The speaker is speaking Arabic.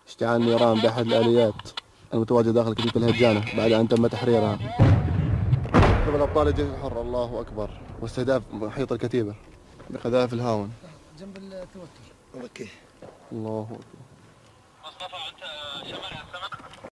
اشتعال نيران بأحد الآليات المتواجدة داخل كتيبة الهجانة بعد أن تم تحريرها قبل أبطال الجيش الحر. الله أكبر. واستهداف محيط الكتيبة بقذائف الهاون جنب التوتر. اوكي. الله أكبر.